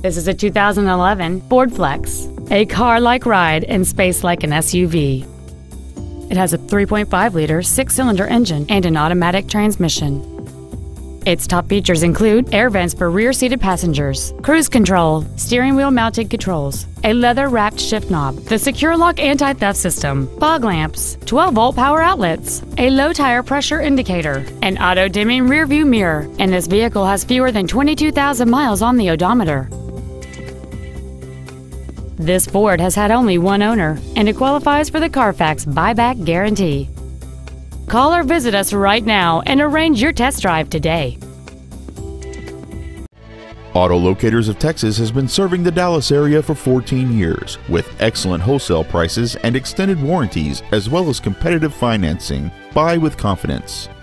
This is a 2011 Ford Flex, a car-like ride and space like an SUV. It has a 3.5-liter six-cylinder engine and an automatic transmission. Its top features include air vents for rear-seated passengers, cruise control, steering wheel mounted controls, a leather-wrapped shift knob, the Secure Lock anti-theft system, fog lamps, 12-volt power outlets, a low tire pressure indicator, an auto-dimming rear-view mirror, and this vehicle has fewer than 22,000 miles on the odometer. This Ford has had only one owner, and it qualifies for the Carfax buyback guarantee. Call or visit us right now and arrange your test drive today. Auto Locators of Texas has been serving the Dallas area for 14 years with excellent wholesale prices and extended warranties as well as competitive financing. Buy with confidence.